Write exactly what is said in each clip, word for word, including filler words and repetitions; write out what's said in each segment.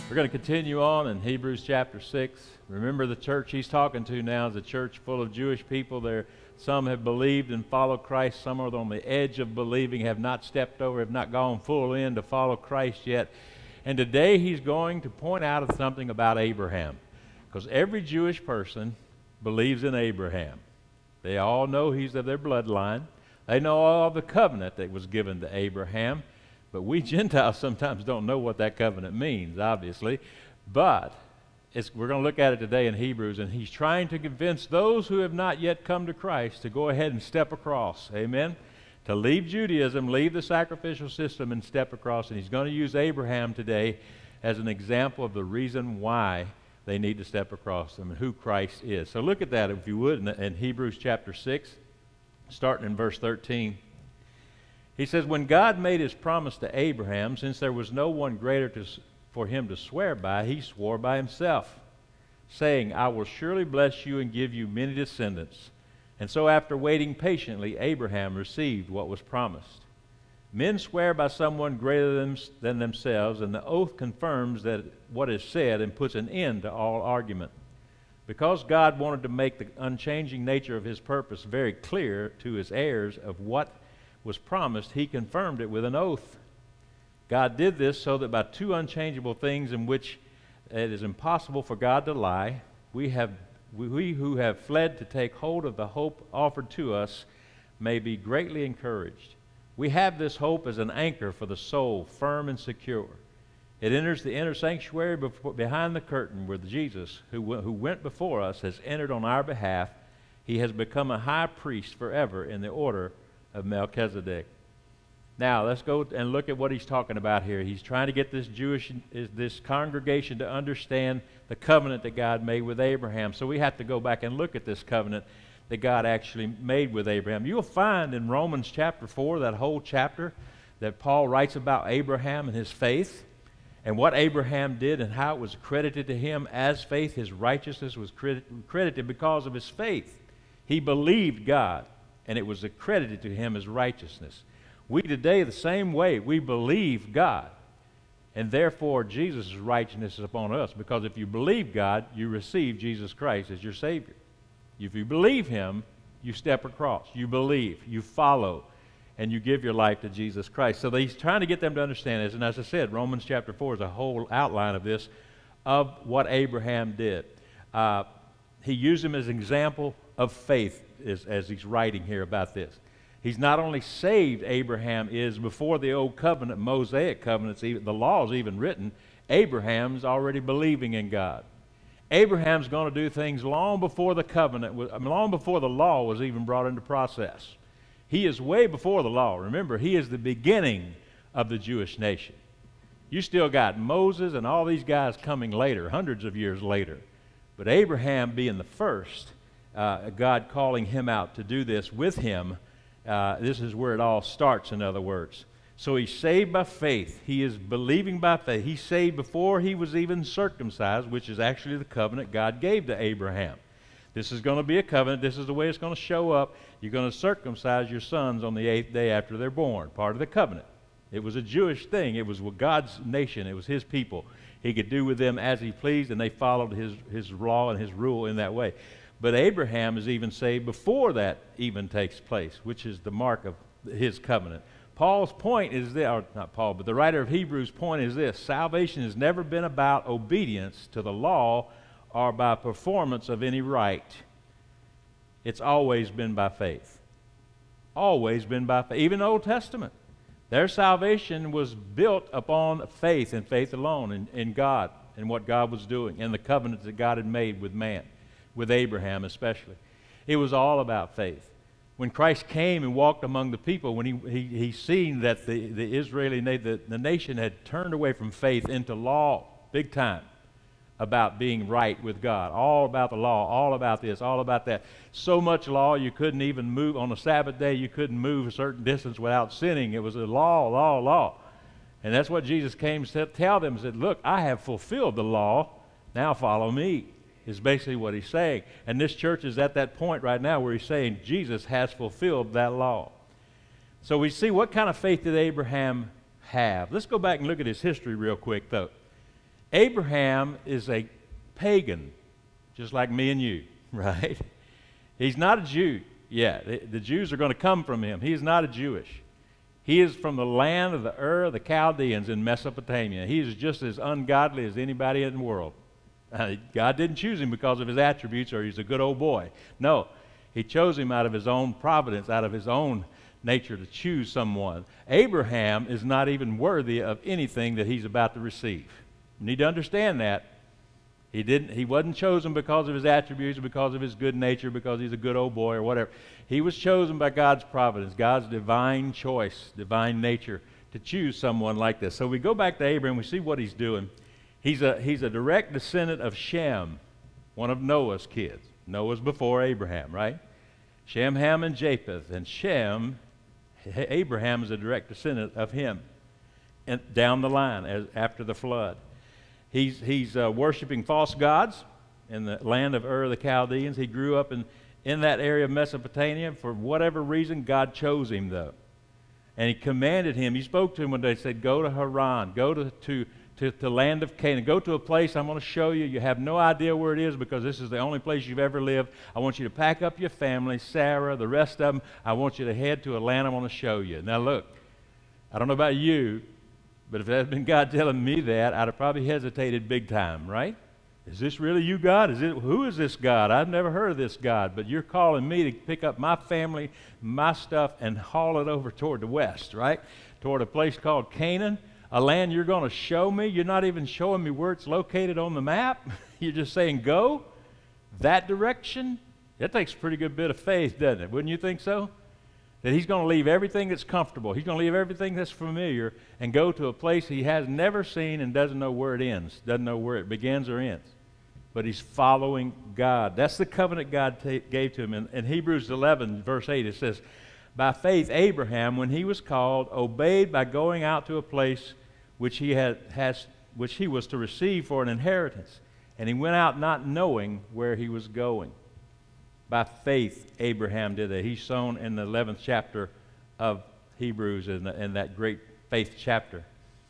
We're going to continue on in Hebrews chapter six. Remember, the church he's talking to now is a church full of Jewish people. There, some have believed and followed Christ. Some are on the edge of believing, have not stepped over, have not gone full in to follow Christ yet. And today he's going to point out something about Abraham. Because every Jewish person believes in Abraham. They all know he's of their bloodline. They know all of the covenant that was given to Abraham. But we Gentiles sometimes don't know what that covenant means, obviously. But it's, we're going to look at it today in Hebrews, and he's trying to convince those who have not yet come to Christ to go ahead and step across. Amen? To leave Judaism, leave the sacrificial system, and step across. And he's going to use Abraham today as an example of the reason why they need to step across them and who Christ is. So look at that, if you would, in, in Hebrews chapter six, starting in verse thirteen. He says, when God made his promise to Abraham, since there was no one greater to, for him to swear by, he swore by himself, saying, I will surely bless you and give you many descendants. And so after waiting patiently, Abraham received what was promised. Men swear by someone greater than, than themselves, and the oath confirms that what is said and puts an end to all argument. Because God wanted to make the unchanging nature of his purpose very clear to his heirs of what was promised, he confirmed it with an oath. God did this so that by two unchangeable things in which it is impossible for God to lie, we have we, we who have fled to take hold of the hope offered to us may be greatly encouraged. We have this hope as an anchor for the soul, firm and secure. It enters the inner sanctuary before, behind the curtain where Jesus, who, who went before us, has entered on our behalf. He has become a high priest forever in the order of Melchizedek. Now let's go and look at what he's talking about here. He's trying to get this Jewish, this congregation to understand the covenant that God made with Abraham. So we have to go back and look at this covenant that God actually made with Abraham. You'll find in Romans chapter four, that whole chapter, that Paul writes about Abraham and his faith, and what Abraham did and how it was credited to him as faith. His righteousness was credited because of his faith. He believed God, and it was accredited to him as righteousness. We today, the same way, we believe God, and therefore Jesus' righteousness is upon us, because if you believe God, you receive Jesus Christ as your Savior. If you believe him, you step across. You believe, you follow, and you give your life to Jesus Christ. So he's trying to get them to understand this, and as I said, Romans chapter four is a whole outline of this, of what Abraham did. Uh, he used him as an example of faith as, as he's writing here about this. He's not only saved Abraham is before the old covenant, Mosaic covenants, even, the law is even written, Abraham's already believing in God. Abraham's going to do things long before the covenant, long before the law was even brought into process. He is way before the law. Remember, he is the beginning of the Jewish nation. You still got Moses and all these guys coming later, hundreds of years later. But Abraham being the first, uh, God calling him out to do this with him, uh, this is where it all starts, in other words. So he's saved by faith. He is believing by faith. He's saved before he was even circumcised, which is actually the covenant God gave to Abraham. This is going to be a covenant. This is the way it's going to show up. You're going to circumcise your sons on the eighth day after they're born, part of the covenant. It was a Jewish thing. It was God's nation. It was his people. He could do with them as he pleased, and they followed his, his law and his rule in that way. But Abraham is even saved before that even takes place, which is the mark of his covenant. Paul's point is this, or not Paul, but the writer of Hebrews' point is this: salvation has never been about obedience to the law or by performance of any right. It's always been by faith. Always been by faith. Even the Old Testament, their salvation was built upon faith and faith alone in, in God and what God was doing and the covenants that God had made with man, with Abraham especially. It was all about faith. When Christ came and walked among the people, when he, he, he seen that the, the Israeli, the, the nation had turned away from faith into law, big time, about being right with God, all about the law, all about this, all about that. So much law you couldn't even move. On a Sabbath day, you couldn't move a certain distance without sinning. It was a law, law, law. And that's what Jesus came to tell them, said, look, I have fulfilled the law, now follow me, is basically what he's saying. And this church is at that point right now where he's saying Jesus has fulfilled that law. So we see, what kind of faith did Abraham have? Let's go back and look at his history real quick, though. Abraham is a pagan, just like me and you, right? He's not a Jew yet. The, the Jews are going to come from him. He is not a Jewish. He is from the land of the Ur of the Chaldeans in Mesopotamia. He is just as ungodly as anybody in the world. Uh, God didn't choose him because of his attributes or he's a good old boy. No, he chose him out of his own providence, out of his own nature to choose someone. Abraham is not even worthy of anything that he's about to receive. You need to understand that. He didn't. He wasn't chosen because of his attributes, or because of his good nature, because he's a good old boy or whatever. He was chosen by God's providence, God's divine choice, divine nature to choose someone like this. So we go back to Abraham, we see what he's doing. He's a, he's a direct descendant of Shem, one of Noah's kids. Noah's before Abraham, right? Shem, Ham, and Japheth. And Shem, Abraham is a direct descendant of him and down the line as, after the flood. He's, he's uh, worshiping false gods in the land of Ur of the Chaldeans. He grew up in, in that area of Mesopotamia. For whatever reason, God chose him, though. And he commanded him. He spoke to him one day. He said, go to Haran. Go to, to, to the land of Canaan. Go to a place I'm going to show you. You have no idea where it is because this is the only place you've ever lived. I want you to pack up your family, Sarah, the rest of them. I want you to head to a land I want to show you. Now, look, I don't know about you, but if that had been God telling me that, I'd have probably hesitated big time, right? Is this really you, God? Is it, who is this God? I've never heard of this God, but you're calling me to pick up my family, my stuff, and haul it over toward the west, right? Toward a place called Canaan, a land you're going to show me. You're not even showing me where it's located on the map. You're just saying, go that direction? That takes a pretty good bit of faith, doesn't it? Wouldn't you think so? That he's going to leave everything that's comfortable. He's going to leave everything that's familiar and go to a place he has never seen and doesn't know where it ends, doesn't know where it begins or ends. But he's following God. That's the covenant God gave to him. In, in Hebrews eleven, verse eight, it says, by faith Abraham, when he was called, obeyed by going out to a place which he, had, has, which he was to receive for an inheritance. And he went out not knowing where he was going. By faith, Abraham did that. He's shown in the eleventh chapter of Hebrews in, the, in that great faith chapter.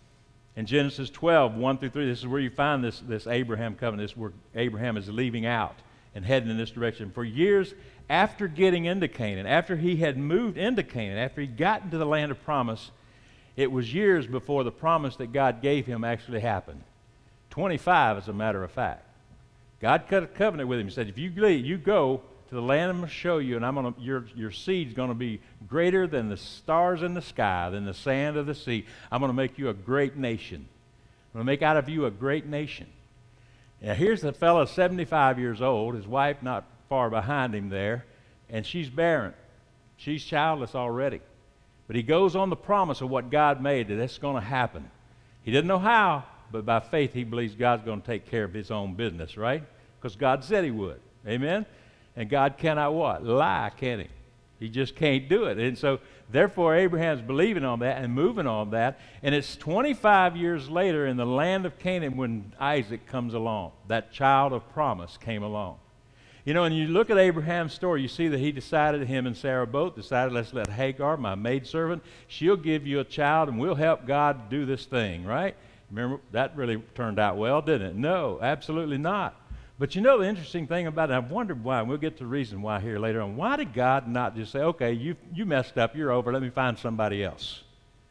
In Genesis twelve, one through three, this is where you find this, this Abraham covenant. This is where Abraham is leaving out and heading in this direction. For years after getting into Canaan, after he had moved into Canaan, after he got into the land of promise, it was years before the promise that God gave him actually happened. twenty-five, as a matter of fact. God cut a covenant with him. He said, if you leave, you go to the land I'm going to show you, and I'm going to, your, your seed's going to be greater than the stars in the sky, than the sand of the sea. I'm going to make you a great nation. I'm going to make out of you a great nation. Now, here's a fellow seventy-five years old, his wife not far behind him there, and she's barren. She's childless already. But he goes on the promise of what God made, that that's going to happen. He didn't know how, but by faith he believes God's going to take care of his own business, right? Because God said he would. Amen? And God cannot what? Lie, can he? He just can't do it. And so, therefore, Abraham's believing on that and moving on that. And it's twenty-five years later in the land of Canaan when Isaac comes along. That child of promise came along. You know, and you look at Abraham's story, you see that he decided, him and Sarah both decided, let's let Hagar, my maidservant, she'll give you a child and we'll help God do this thing, right? Remember, that really turned out well, didn't it? No, absolutely not. But you know the interesting thing about it, I've wondered why, and we'll get to the reason why here later on. Why did God not just say, okay, you, you messed up, you're over, let me find somebody else?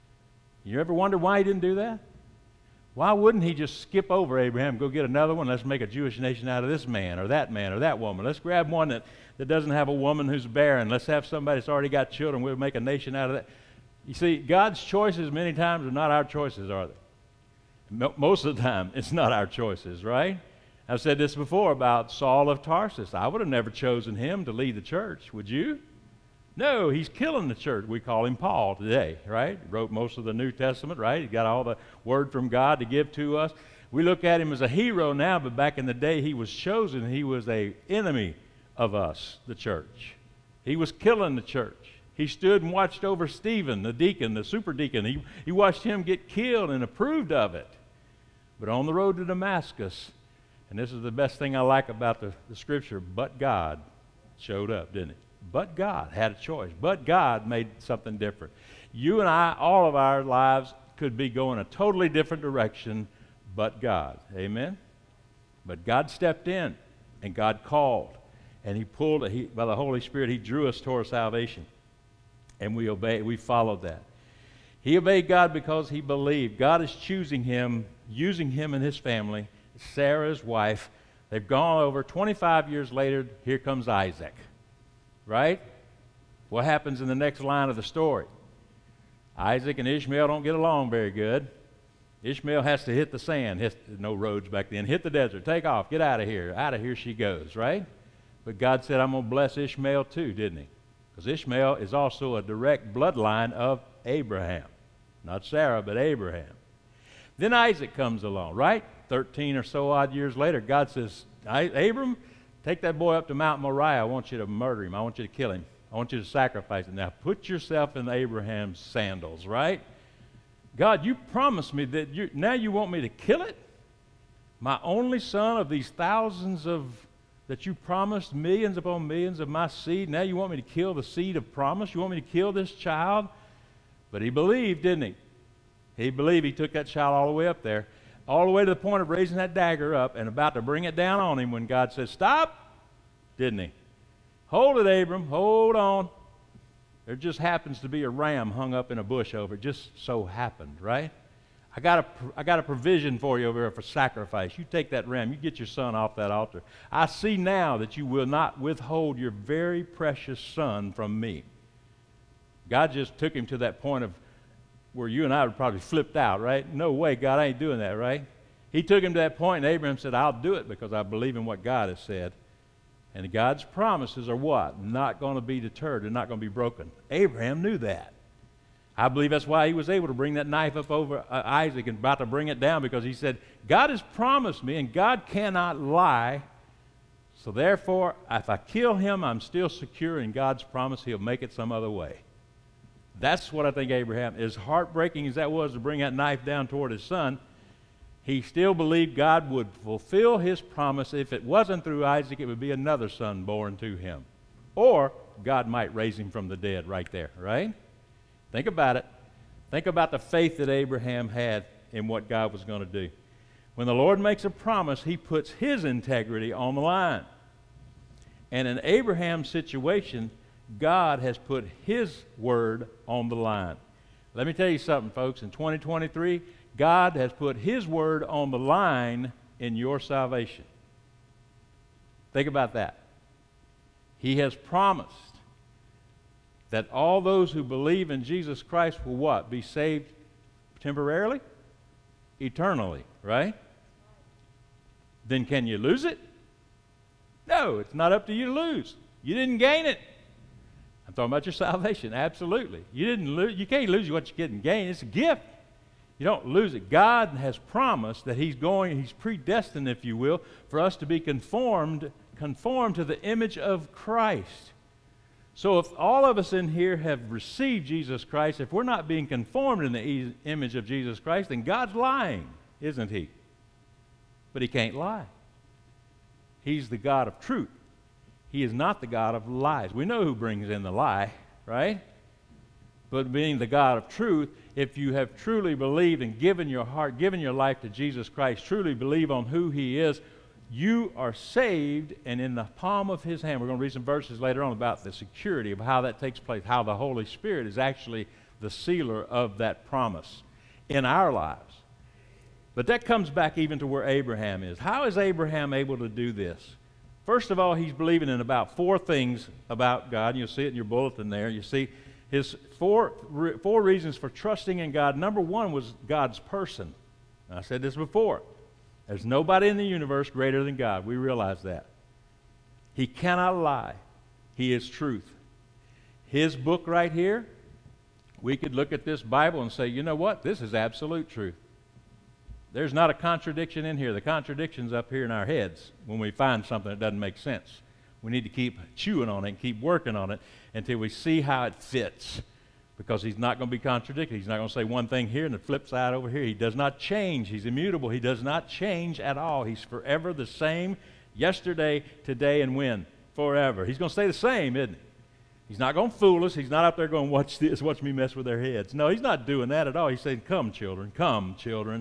You ever wonder why he didn't do that? Why wouldn't he just skip over Abraham, go get another one, let's make a Jewish nation out of this man or that man or that woman. Let's grab one that, that doesn't have a woman who's barren. Let's have somebody that's already got children, we'll make a nation out of that. You see, God's choices many times are not our choices, are they? Most of the time, it's not our choices, right? I've said this before about Saul of Tarsus. I would have never chosen him to lead the church. Would you? No, he's killing the church. We call him Paul today, right? He wrote most of the New Testament, right? He got all the word from God to give to us. We look at him as a hero now, but back in the day he was chosen. He was an enemy of us, the church. He was killing the church. He stood and watched over Stephen, the deacon, the super deacon. He, he watched him get killed and approved of it. But on the road to Damascus, and this is the best thing I like about the, the scripture, but God showed up, didn't it? But God had a choice. But God made something different. You and I, all of our lives could be going a totally different direction, but God. Amen? But God stepped in, and God called, and he pulled, he, by the Holy Spirit, he drew us toward salvation, and we obeyed, we followed that. He obeyed God because he believed. God is choosing him, using him and his family. Sarah's wife. They've gone over. twenty-five years later, here comes Isaac. Right? What happens in the next line of the story? Isaac and Ishmael don't get along very good. Ishmael has to hit the sand. Hit, no roads back then. Hit the desert. Take off. Get out of here. Out of here she goes, right? But God said, I'm going to bless Ishmael too, didn't he? Because Ishmael is also a direct bloodline of Abraham. Not Sarah, but Abraham. Then Isaac comes along, right? Thirteen or so odd years later, God says, Abram, take that boy up to Mount Moriah. I want you to murder him. I want you to kill him. I want you to sacrifice him. Now put yourself in Abraham's sandals, right? God, you promised me that you, now you want me to kill it? My only son of these thousands of, that you promised, millions upon millions of my seed, now you want me to kill the seed of promise? You want me to kill this child? But he believed, didn't he? He believed. He took that child all the way up there, all the way to the point of raising that dagger up and about to bring it down on him when God said, stop, didn't he? Hold it, Abram, hold on. There just happens to be a ram hung up in a bush over it. Just so happened, right? I got a, I got a provision for you over here for sacrifice. You take that ram, you get your son off that altar. I see now that you will not withhold your very precious son from me. God just took him to that point of where you and I would probably flipped out, right? No way, God, I ain't doing that, right? He took him to that point, and Abraham said, I'll do it because I believe in what God has said. And God's promises are what? Not going to be deterred. They're not going to be broken. Abraham knew that. I believe that's why he was able to bring that knife up over uh, Isaac and about to bring it down, because he said, God has promised me, and God cannot lie. So therefore, if I kill him, I'm still secure in God's promise. He'll make it some other way. That's what I think Abraham, as heartbreaking as that was to bring that knife down toward his son, he still believed God would fulfill his promise. If it wasn't through Isaac, it would be another son born to him. Or God might raise him from the dead right there, right? Think about it. Think about the faith that Abraham had in what God was going to do. When the Lord makes a promise, he puts his integrity on the line. And in Abraham's situation, God has put his word on the line. Let me tell you something, folks. In twenty twenty-three, God has put his word on the line in your salvation. Think about that. He has promised that all those who believe in Jesus Christ will what? Be saved temporarily? Eternally, right? Then can you lose it? No, it's not up to you to lose. You didn't gain it. I'm talking about your salvation, absolutely. You didn't lose. You can't lose what you didn't gain. It's a gift. You don't lose it. God has promised that he's going, he's predestined, if you will, for us to be conformed, conformed to the image of Christ. So if all of us in here have received Jesus Christ, if we're not being conformed in the e- image of Jesus Christ, then God's lying, isn't he? But he can't lie. He's the God of truth. He is not the God of lies. We know who brings in the lie, right? But being the God of truth, if you have truly believed and given your heart, given your life to Jesus Christ, truly believe on who he is, you are saved and in the palm of his hand. We're going to read some verses later on about the security of how that takes place, how the Holy Spirit is actually the sealer of that promise in our lives. But that comes back even to where Abraham is. How is Abraham able to do this? First of all, he's believing in about four things about God. You'll see it in your bulletin there. You see his four, four reasons for trusting in God. Number one was God's person. I said this before. There's nobody in the universe greater than God. We realize that. He cannot lie. He is truth. His book right here, we could look at this Bible and say, you know what? This is absolute truth. There's not a contradiction in here. The contradiction's up here in our heads when we find something that doesn't make sense. We need to keep chewing on it and keep working on it until we see how it fits, because he's not going to be contradicted. He's not going to say one thing here and the flip side over here. He does not change. He's immutable. He does not change at all. He's forever the same, yesterday, today, and when? Forever. He's going to stay the same, isn't he? He's not going to fool us. He's not up there going, watch this, watch me mess with their heads. No, he's not doing that at all. He's saying, come, children, come, children.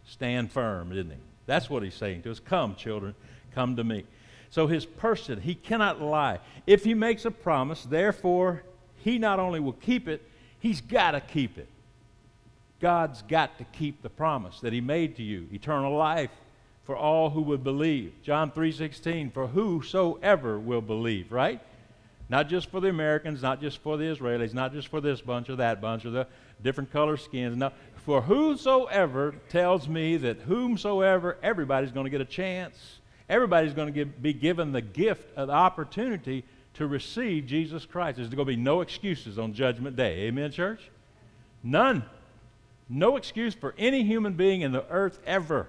Stand firm, isn't he? That's what he's saying to us. Come, children, come to me. So his person, he cannot lie. If he makes a promise, therefore, he not only will keep it, he's got to keep it. God's got to keep the promise that he made to you, eternal life for all who would believe. John three sixteen, for whosoever will believe, right? Not just for the Americans, not just for the Israelis, not just for this bunch or that bunch or the different color skins. No, for whosoever tells me that whomsoever, everybody's going to get a chance. Everybody's going to give, be given the gift of the opportunity to receive Jesus Christ. There's going to be no excuses on Judgment Day. Amen, church? None. No excuse for any human being in the earth ever,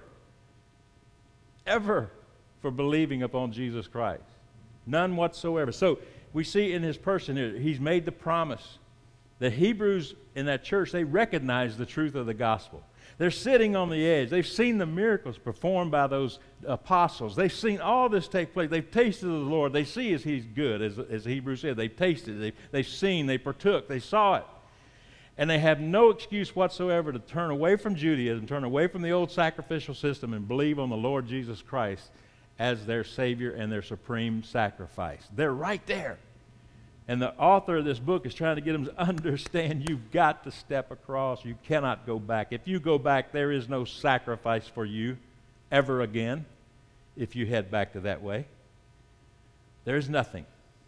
ever for believing upon Jesus Christ. None whatsoever. So we see in his person here, he's made the promise. The Hebrews in that church, they recognize the truth of the gospel. They're sitting on the edge. They've seen the miracles performed by those apostles. They've seen all this take place. They've tasted of the Lord. They see as he's good, as, as the Hebrews said. They've tasted. They've, they've seen. They partook. They saw it. And they have no excuse whatsoever to turn away from Judaism, turn away from the old sacrificial system, and believe on the Lord Jesus Christ as their Savior and their supreme sacrifice. They're right there. And the author of this book is trying to get them to understand you've got to step across. You cannot go back. If you go back, there is no sacrifice for you ever again if you head back to that way. There's nothing.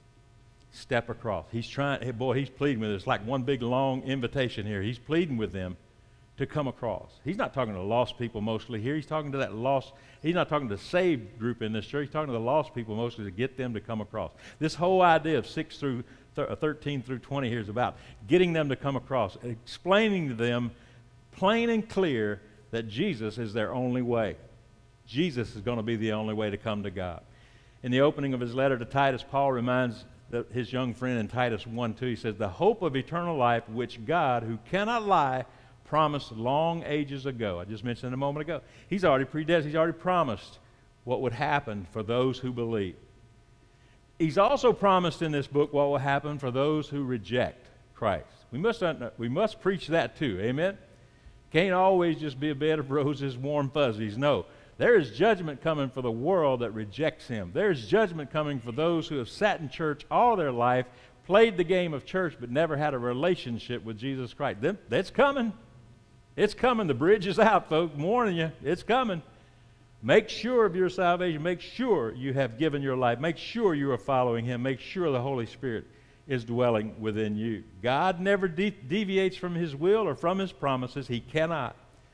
Step across. He's trying, hey, boy, he's pleading with us. It's like one big long invitation here. He's pleading with them to come across. He's not talking to lost people mostly here. He's talking to that lost, he's not talking to the saved group in this church. He's talking to the lost people mostly to get them to come across. This whole idea of six through thirteen through twenty here is about getting them to come across, explaining to them plain and clear that Jesus is their only way. Jesus is going to be the only way to come to God. In the opening of his letter to Titus, Paul reminds the, his young friend in Titus one two, he says, the hope of eternal life which God, who cannot lie, promised long ages ago. I just mentioned a moment ago. He's already predestined. He's already promised what would happen for those who believe. He's also promised in this book what will happen for those who reject Christ. We must, we must preach that too. Amen? Can't always just be a bed of roses, warm fuzzies. No. There is judgment coming for the world that rejects him. There is judgment coming for those who have sat in church all their life, played the game of church, but never had a relationship with Jesus Christ. Them, that's coming. It's coming. The bridge is out, folks. I'm warning you. It's coming. Make sure of your salvation. Make sure you have given your life. Make sure you are following him. Make sure the Holy Spirit is dwelling within you. God never de- deviates from his will or from his promises. He cannot.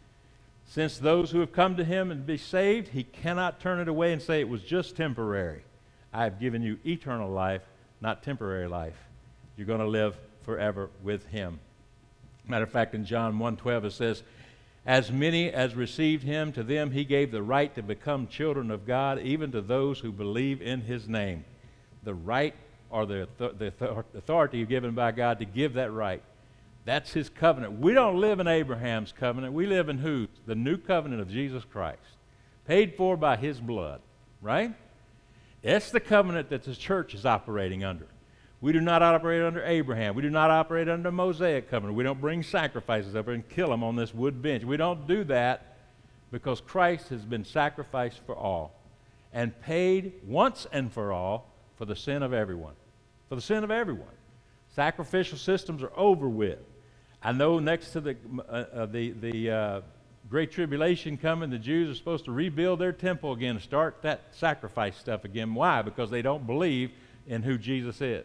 Since those who have come to him and be saved, he cannot turn it away and say it was just temporary. I have given you eternal life, not temporary life. You're going to live forever with him. Matter of fact, in John one twelve it says, as many as received him, to them he gave the right to become children of God, even to those who believe in his name. The right or the, the authority given by God to give that right. That's his covenant. We don't live in Abraham's covenant. We live in whose? The new covenant of Jesus Christ, paid for by his blood, right? That's the covenant that the church is operating under. We do not operate under Abraham. We do not operate under the Mosaic covenant. We don't bring sacrifices up and kill them on this wood bench. We don't do that because Christ has been sacrificed for all and paid once and for all for the sin of everyone. For the sin of everyone. Sacrificial systems are over with. I know next to the, uh, uh, the, the uh, Great Tribulation coming, the Jews are supposed to rebuild their temple again, start that sacrifice stuff again. Why? Because they don't believe in who Jesus is.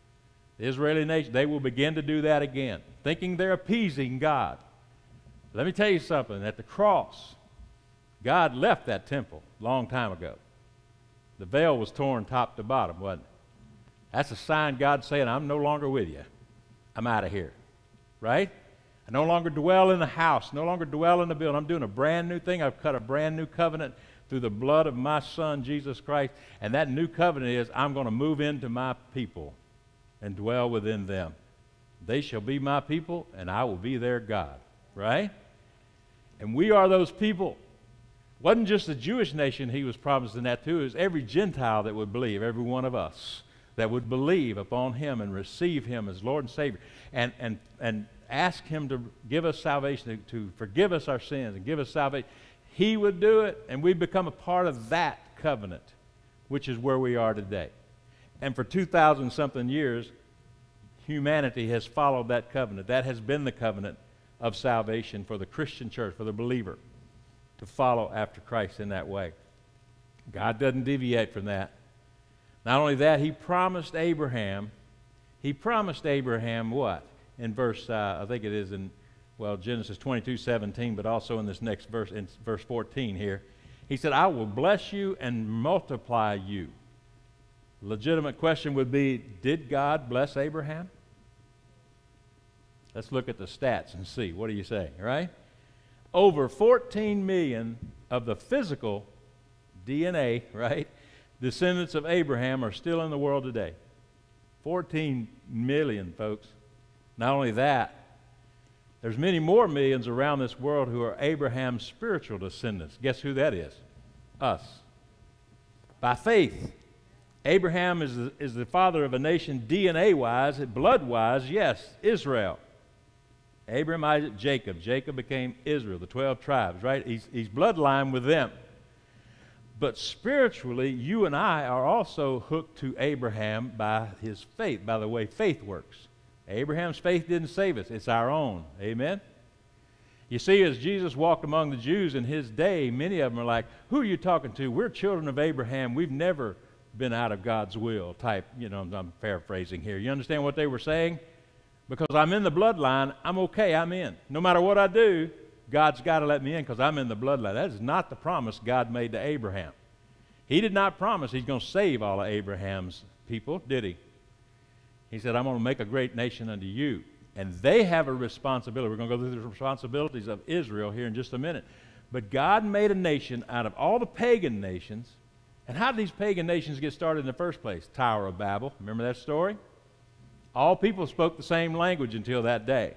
The Israeli nation, they will begin to do that again, thinking they're appeasing God. Let me tell you something. At the cross, God left that temple a long time ago. The veil was torn top to bottom, wasn't it? That's a sign God's saying, I'm no longer with you. I'm out of here. Right? I no longer dwell in the house, no longer dwell in the building. I'm doing a brand new thing. I've cut a brand new covenant through the blood of my Son, Jesus Christ. And that new covenant is I'm going to move into my people and dwell within them. They shall be my people, and I will be their God. Right? And we are those people. It wasn't just the Jewish nation he was promising that to. It was every Gentile that would believe, every one of us that would believe upon him and receive him as Lord and Savior and, and, and ask him to give us salvation, to, to forgive us our sins and give us salvation. He would do it, and we become a part of that covenant, which is where we are today. And for two thousand something years, humanity has followed that covenant. That has been the covenant of salvation for the Christian church, for the believer, to follow after Christ in that way. God doesn't deviate from that. Not only that, he promised Abraham, he promised Abraham what? In verse, uh, I think it is in, well, Genesis twenty-two seventeen, but also in this next verse, in verse fourteen here. He said, I will bless you and multiply you. Legitimate question would be, did God bless Abraham? Let's look at the stats and see. What do you say, right? Over fourteen million of the physical D N A, right, descendants of Abraham are still in the world today. fourteen million, folks. Not only that, there's many more millions around this world who are Abraham's spiritual descendants. Guess who that is? Us. By faith, Abraham is the, is the father of a nation D N A-wise, blood-wise, yes, Israel. Abraham, Isaac, Jacob. Jacob became Israel, the twelve tribes, right? He's, he's bloodline with them. But spiritually, you and I are also hooked to Abraham by his faith, by the way faith works. Abraham's faith didn't save us. It's our own. Amen? You see, as Jesus walked among the Jews in his day, many of them are like, who are you talking to? We're children of Abraham. We've never been out of God's will type. You know, I'm paraphrasing here. You understand what they were saying? Because I'm in the bloodline, I'm okay, I'm in. No matter what I do, God's got to let me in because I'm in the bloodline. That is not the promise God made to Abraham. He did not promise he's going to save all of Abraham's people, did he? He said, I'm going to make a great nation unto you. And they have a responsibility. We're going to go through the responsibilities of Israel here in just a minute. But God made a nation out of all the pagan nations. And how did these pagan nations get started in the first place? Tower of Babel. Remember that story? All people spoke the same language until that day.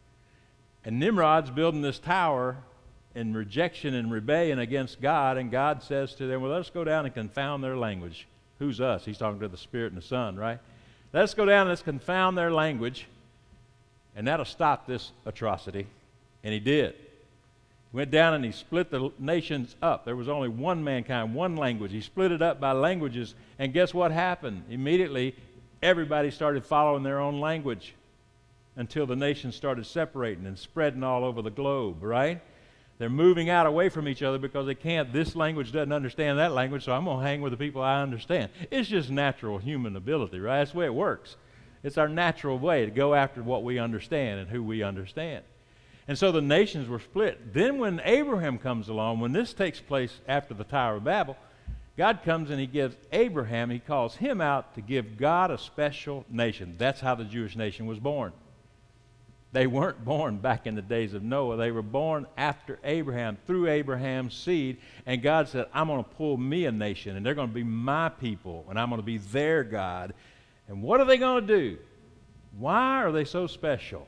And Nimrod's building this tower in rejection and rebellion against God, and God says to them, well, let's go down and confound their language. Who's us? He's talking to the Spirit and the Son, right? Let's go down and let's confound their language, and that'll stop this atrocity. And he did. He went down and he split the nations up. There was only one mankind, one language. He split it up by languages, and guess what happened? Immediately, everybody started following their own language until the nations started separating and spreading all over the globe, right? They're moving out away from each other because they can't. This language doesn't understand that language, so I'm going to hang with the people I understand. It's just natural human ability, right? That's the way it works. It's our natural way to go after what we understand and who we understand. And so the nations were split. Then when Abraham comes along, when this takes place after the Tower of Babel, God comes and he gives Abraham, he calls him out to give God a special nation. That's how the Jewish nation was born. They weren't born back in the days of Noah. They were born after Abraham, through Abraham's seed. And God said, I'm going to pull me a nation, and they're going to be my people, and I'm going to be their God. And what are they going to do? Why are they so special?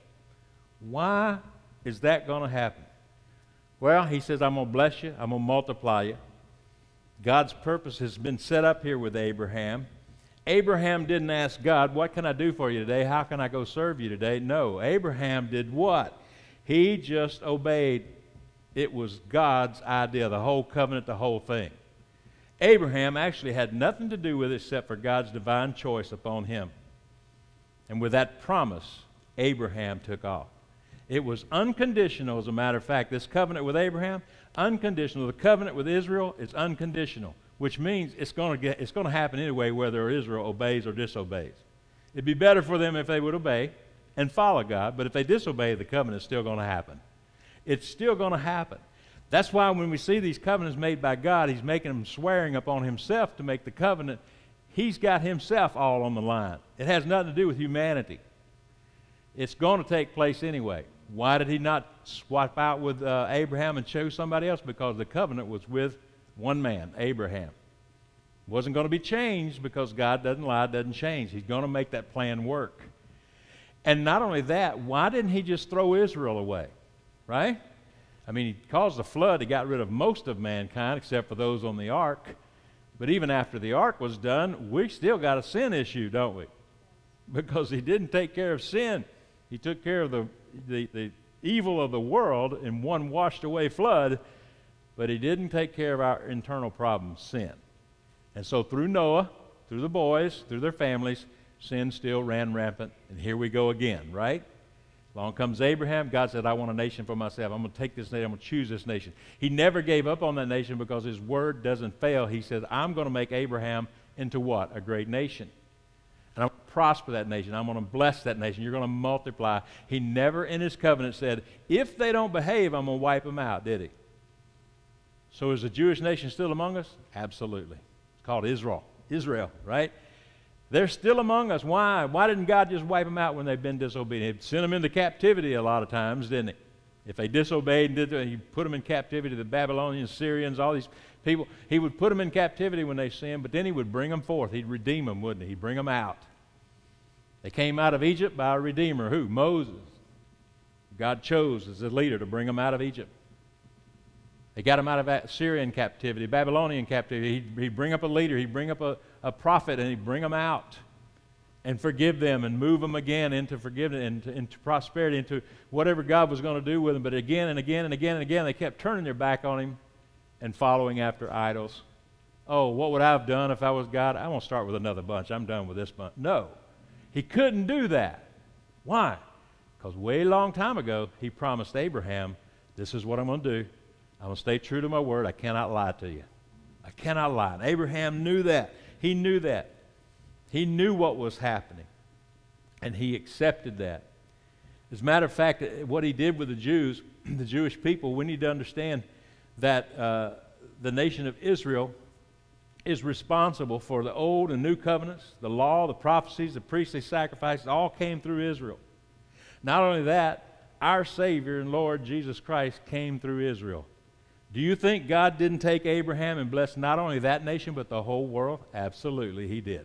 Why is that going to happen? Well, he says, I'm going to bless you. I'm going to multiply you. God's purpose has been set up here with Abraham. Abraham didn't ask God, what can I do for you today? How can I go serve you today? No, Abraham did what? He just obeyed. It was God's idea, the whole covenant, the whole thing. Abraham actually had nothing to do with it except for God's divine choice upon him. And with that promise, Abraham took off. It was unconditional, as a matter of fact. This covenant with Abraham, unconditional. The covenant with Israel is unconditional, which means it's going to get, it's going to happen anyway whether Israel obeys or disobeys. It'd be better for them if they would obey and follow God, but if they disobey, the covenant's still going to happen. It's still going to happen. That's why when we see these covenants made by God, he's making them swearing upon himself to make the covenant. He's got himself all on the line. It has nothing to do with humanity. It's going to take place anyway. Why did he not swap out with uh, Abraham and choose somebody else? Because the covenant was with one man, Abraham. It wasn't going to be changed because God doesn't lie, doesn't change. He's going to make that plan work. And not only that, why didn't he just throw Israel away? Right? I mean, he caused the flood. He got rid of most of mankind except for those on the ark. But even after the ark was done, we still got a sin issue, don't we? Because he didn't take care of sin. He took care of the, the, the evil of the world in one washed away flood. but he didn't take care of our internal problem, sin. And so through Noah, through the boys, through their families, sin still ran rampant. And here we go again, right? Along comes Abraham. God said, I want a nation for myself. I'm going to take this nation. I'm going to choose this nation. He never gave up on that nation because his word doesn't fail. He said, I'm going to make Abraham into what? A great nation. And I'm going to prosper that nation. I'm going to bless that nation. You're going to multiply. He never in his covenant said, if they don't behave, I'm going to wipe them out, did he? So is the Jewish nation still among us? Absolutely. It's called Israel. Israel, right? They're still among us. Why? Why didn't God just wipe them out when they've been disobedient? He'd send them into captivity a lot of times, didn't he? If they disobeyed and did, he put them in captivity, the Babylonians, Syrians, all these people. He would put them in captivity when they sinned, but then he would bring them forth. He'd redeem them, wouldn't he? He'd bring them out. They came out of Egypt by a redeemer. Who? Moses. God chose as a leader to bring them out of Egypt. They got them out of Syrian captivity, Babylonian captivity. He'd, he'd bring up a leader. He'd bring up a, a prophet, and he'd bring them out and forgive them and move them again into forgiveness, into, into prosperity, into whatever God was going to do with them. But again and again and again and again, they kept turning their back on him and following after idols. Oh, what would I have done if I was God? I won't start with another bunch. I'm done with this bunch. No, he couldn't do that. Why? Because way long time ago, he promised Abraham, this is what I'm going to do. I'm going to stay true to my word. I cannot lie to you. I cannot lie. And Abraham knew that. He knew that. He knew what was happening. And he accepted that. As a matter of fact, what he did with the Jews, the Jewish people, we need to understand that uh, the nation of Israel is responsible for the old and new covenants, the law, the prophecies, the priestly sacrifices, all came through Israel. Not only that, our Savior and Lord Jesus Christ came through Israel. Do you think God didn't take Abraham and bless not only that nation, but the whole world? Absolutely, he did.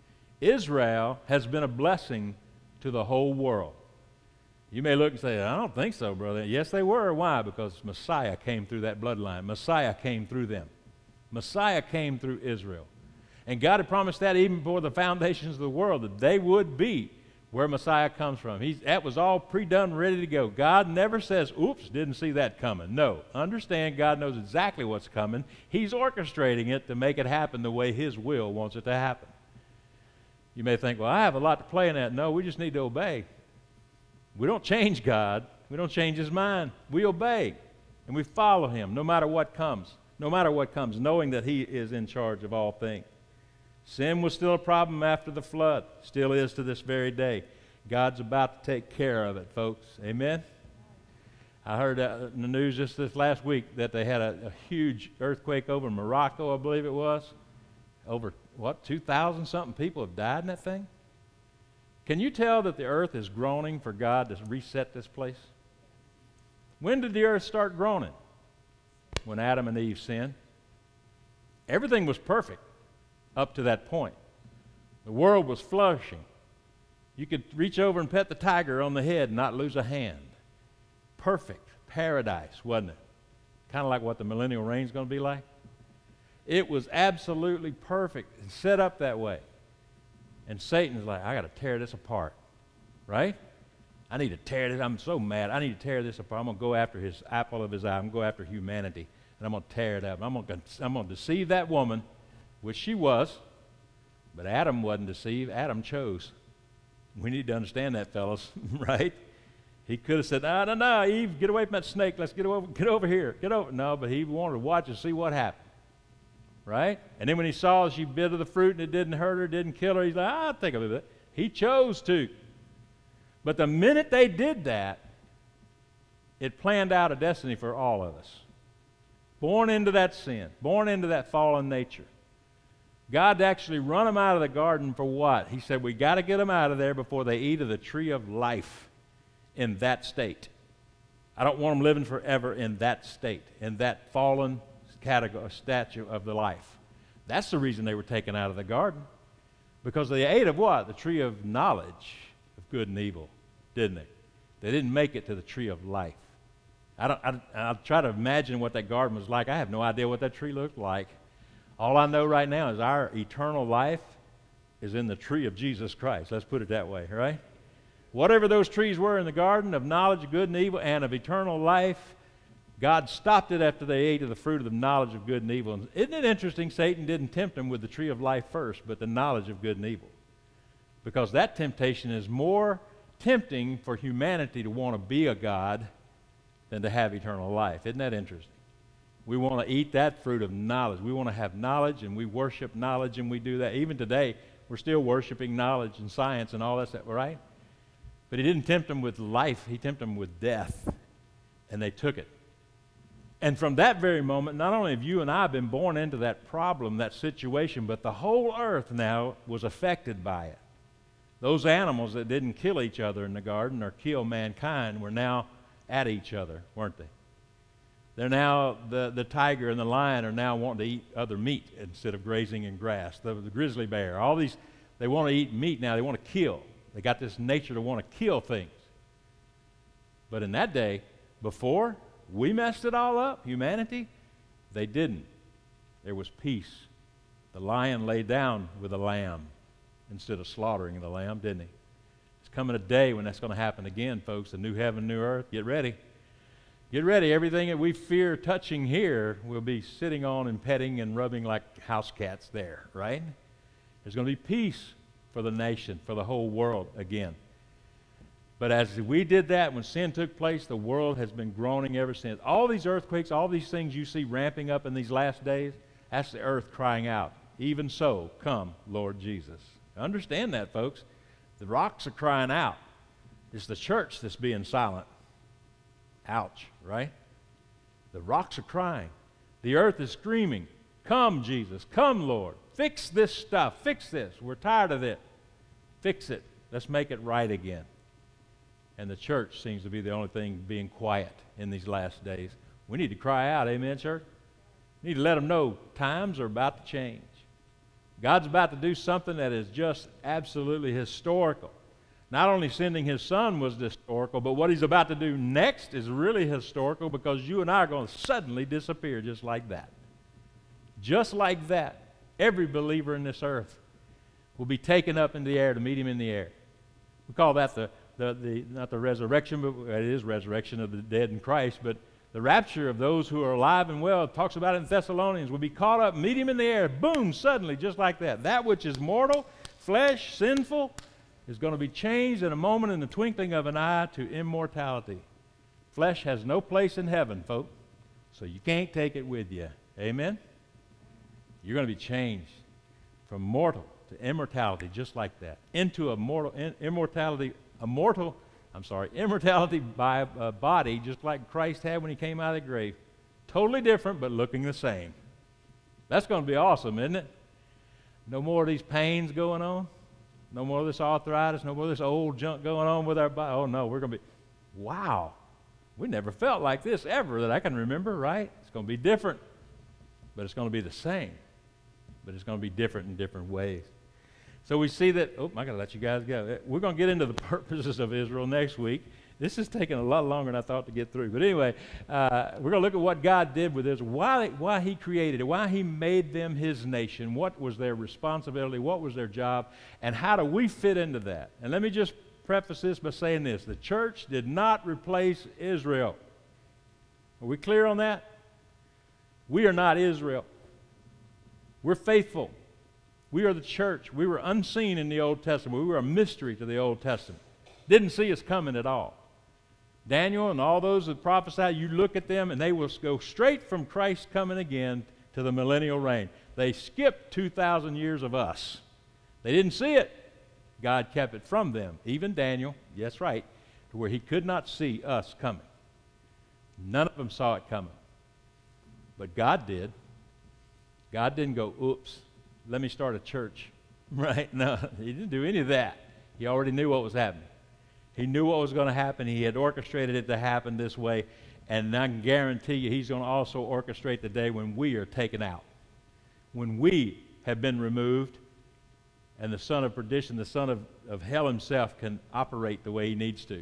Israel has been a blessing to the whole world. You may look and say, I don't think so, brother. Yes, they were. Why? Because Messiah came through that bloodline. Messiah came through them. Messiah came through Israel. And God had promised that even before the foundations of the world, that they would be where Messiah comes from. He's, that was all pre-done, ready to go. God never says, oops, didn't see that coming. No. Understand, God knows exactly what's coming. He's orchestrating it to make it happen the way his will wants it to happen. You may think, well, I have a lot to play in that. No, we just need to obey. We don't change God. We don't change his mind. We obey, and we follow him no matter what comes, no matter what comes, knowing that he is in charge of all things. Sin was still a problem after the flood, still is to this very day. God's about to take care of it, folks. Amen? I heard uh, in the news just this last week that they had a, a huge earthquake over in Morocco, I believe it was. Over, what, two thousand something people have died in that thing? Can you tell that the earth is groaning for God to reset this place? When did the earth start groaning? When Adam and Eve sinned. Everything was perfect up to that point. The world was flourishing. You could reach over and pet the tiger on the head and not lose a hand. Perfect paradise, wasn't it? Kind of like what the millennial reign is going to be like. It was absolutely perfect and set up that way. And Satan's like, I got to tear this apart, right? I need to tear this. I'm so mad. I need to tear this apart. I'm going to go after his apple of his eye. I'm going to go after humanity, and I'm going to tear it up. I'm going to, I'm going to deceive that woman, which she was, but Adam wasn't deceived. Adam chose. We need to understand that, fellas, right? He could have said, no, no, no, Eve, get away from that snake. Let's get over, get over here. Get over. No, but he wanted to watch and see what happened, right? And then when he saw she bit of the fruit and it didn't hurt her, didn't kill her, he's like, I'll think of it. He chose to. But the minute they did that, it planned out a destiny for all of us. Born into that sin, born into that fallen nature. God actually run them out of the garden for what? He said, we got to get them out of there before they eat of the tree of life in that state. I don't want them living forever in that state, in that fallen category, statue of the life. That's the reason they were taken out of the garden. Because they ate of what? The tree of knowledge of good and evil, didn't they? They didn't make it to the tree of life. I don't, I, I'll try to imagine what that garden was like. I have no idea what that tree looked like. All I know right now is our eternal life is in the tree of Jesus Christ. Let's put it that way, right? Whatever those trees were in the garden of knowledge of good and evil and of eternal life, God stopped it after they ate of the fruit of the knowledge of good and evil. And isn't it interesting, Satan didn't tempt them with the tree of life first, but the knowledge of good and evil. Because that temptation is more tempting for humanity to want to be a God than to have eternal life. Isn't that interesting? We want to eat that fruit of knowledge. We want to have knowledge, and we worship knowledge, and we do that. Even today, we're still worshiping knowledge and science and all that stuff, right? But he didn't tempt them with life. He tempted them with death, and they took it. And from that very moment, not only have you and I been born into that problem, that situation, but the whole earth now was affected by it. Those animals that didn't kill each other in the garden or kill mankind were now at each other, weren't they? They're now, the, the tiger and the lion are now wanting to eat other meat instead of grazing in grass. The, the grizzly bear, all these, they want to eat meat now. They want to kill. They got this nature to want to kill things. But in that day, before we messed it all up, humanity, they didn't. There was peace. The lion lay down with the lamb instead of slaughtering the lamb, didn't he? It's coming a day when that's going to happen again, folks. A new heaven, new earth. Get ready. Get ready. Everything that we fear touching here will be sitting on and petting and rubbing like house cats there, right? There's going to be peace for the nation, for the whole world again. But as we did that, when sin took place, the world has been groaning ever since. All these earthquakes, all these things you see ramping up in these last days, that's the earth crying out, even so, come, Lord Jesus. Understand that, folks. The rocks are crying out. It's the church that's being silent. Ouch, right? The rocks are crying. The earth is screaming, come, Jesus, come, Lord. Fix this stuff. Fix this. We're tired of it. Fix it. Let's make it right again. And the church seems to be the only thing being quiet in these last days. We need to cry out, amen, church? We need to let them know times are about to change. God's about to do something that is just absolutely historical. Not only sending his son was historical, but what he's about to do next is really historical, because you and I are going to suddenly disappear just like that. Just like that. Every believer in this earth will be taken up in the air to meet him in the air. We call that the, the, the not the resurrection, but it is resurrection of the dead in Christ, but the rapture of those who are alive and well. It talks about it in Thessalonians. Will be caught up, meet him in the air, boom, suddenly, just like that. That which is mortal, flesh, sinful, is going to be changed in a moment, in the twinkling of an eye, to immortality. Flesh has no place in heaven, folks, so you can't take it with you. Amen? You're going to be changed from mortal to immortality, just like that, into a mortal, in, immortality, a mortal, I'm sorry, immortality by a body, just like Christ had when he came out of the grave. Totally different, but looking the same. That's going to be awesome, isn't it? No more of these pains going on. No more of this arthritis, no more of this old junk going on with our body. Oh, no, we're going to be, wow, we never felt like this ever that I can remember, right? It's going to be different, but it's going to be the same. But it's going to be different in different ways. So we see that, oh, I got to let you guys go. We're going to get into the purposes of Israel next week. This is taking a lot longer than I thought to get through. But anyway, uh, we're going to look at what God did with Israel, why, why he created it, why he made them his nation, what was their responsibility, what was their job, and how do we fit into that. And let me just preface this by saying this. The church did not replace Israel. Are we clear on that? We are not Israel. We're faithful. We are the church. We were unseen in the Old Testament. We were a mystery to the Old Testament. Didn't see us coming at all. Daniel and all those that prophesy, you look at them and they will go straight from Christ coming again to the millennial reign. They skipped two thousand years of us. They didn't see it. God kept it from them. Even Daniel, yes, right, to where he could not see us coming. None of them saw it coming. But God did. God didn't go, oops, let me start a church. Right? No, he didn't do any of that. He already knew what was happening. He knew what was going to happen. He had orchestrated it to happen this way. And I can guarantee you he's going to also orchestrate the day when we are taken out. When we have been removed and the son of perdition, the son of, of hell himself, can operate the way he needs to.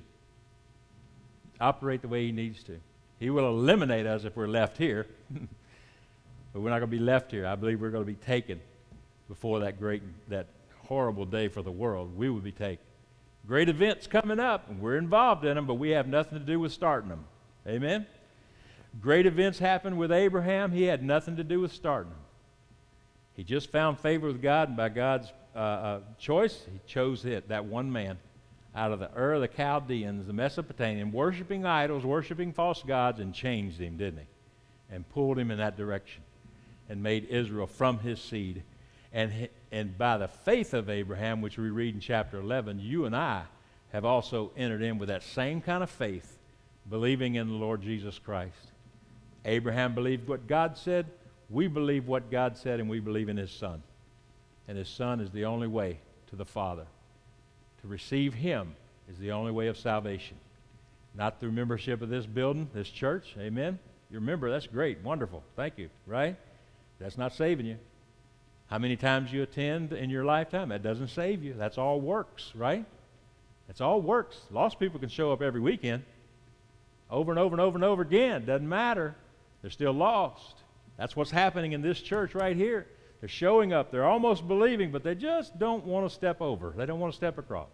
Operate the way he needs to. He will eliminate us if we're left here. But we're not going to be left here. I believe we're going to be taken before that great, that horrible day for the world. We will be taken. Great events coming up, and we're involved in them, but we have nothing to do with starting them. Amen? great events happened with Abraham, he had nothing to do with starting them. He just found favor with God, and by God's uh, uh, choice, he chose it, that one man, out of the Ur of the Chaldeans, the Mesopotamian, worshiping idols, worshiping false gods, and changed him, didn't he? And pulled him in that direction and made Israel from his seed. And, and by the faith of Abraham, which we read in chapter eleven, you and I have also entered in with that same kind of faith, believing in the Lord Jesus Christ. Abraham believed what God said. We believe what God said, and we believe in his Son. And his Son is the only way to the Father. To receive him is the only way of salvation. Not through membership of this building, this church. Amen? You remember, that's great, wonderful. Thank you, right? That's not saving you. How many times you attend in your lifetime, that doesn't save you. That's all works, right? That's all works. Lost people can show up every weekend over and over and over and over again. Doesn't matter. They're still lost. That's what's happening in this church right here. They're showing up. They're almost believing, but they just don't want to step over. They don't want to step across.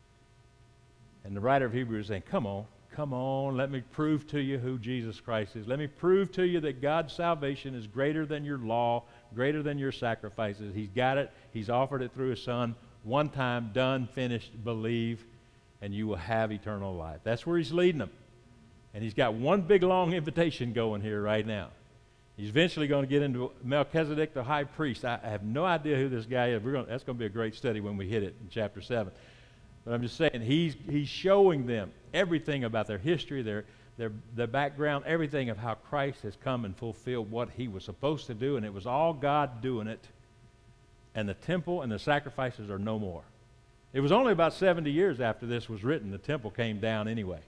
And the writer of Hebrews is saying, come on, come on, let me prove to you who Jesus Christ is. Let me prove to you that God's salvation is greater than your law, greater than your sacrifices. He's got it. He's offered it through his Son. One time, done, finished, believe, and you will have eternal life. That's where he's leading them. And he's got one big, long invitation going here right now. He's eventually going to get into Melchizedek, the high priest. I, I have no idea who this guy is. We're going, that's going to be a great study when we hit it in chapter seven. But I'm just saying, he's, he's showing them everything about their history, their, their, their background, everything of how Christ has come and fulfilled what he was supposed to do, and it was all God doing it. And the temple and the sacrifices are no more. It was only about seventy years after this was written, the temple came down anyway.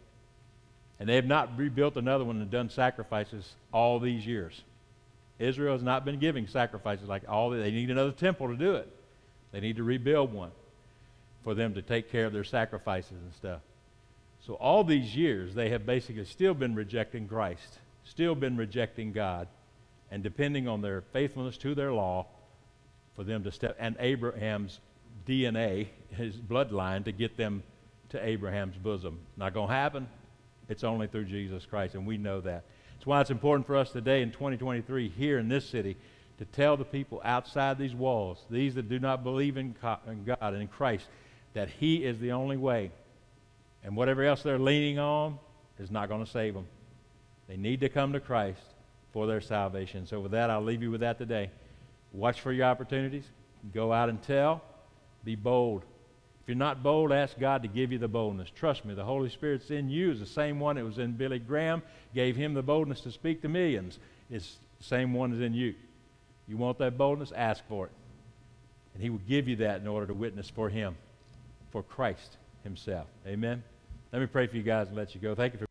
And they have not rebuilt another one and done sacrifices all these years. Israel has not been giving sacrifices like all. They need another temple to do it. They need to rebuild one for them to take care of their sacrifices and stuff. So all these years, they have basically still been rejecting Christ, still been rejecting God, and depending on their faithfulness to their law for them to step, and Abraham's D N A, his bloodline, to get them to Abraham's bosom. Not going to happen. It's only through Jesus Christ, and we know that. That's why it's important for us today in twenty twenty-three here in this city to tell the people outside these walls, these that do not believe in God and in Christ, that he is the only way. And whatever else they're leaning on is not going to save them. They need to come to Christ for their salvation. So with that, I'll leave you with that today. Watch for your opportunities. Go out and tell. Be bold. If you're not bold, ask God to give you the boldness. Trust me, the Holy Spirit's in you. Is the same one that was in Billy Graham, gave him the boldness to speak to millions. It's the same one as in you. You want that boldness? Ask for it. And he will give you that in order to witness for him, for Christ himself. Amen? Let me pray for you guys and let you go. Thank you for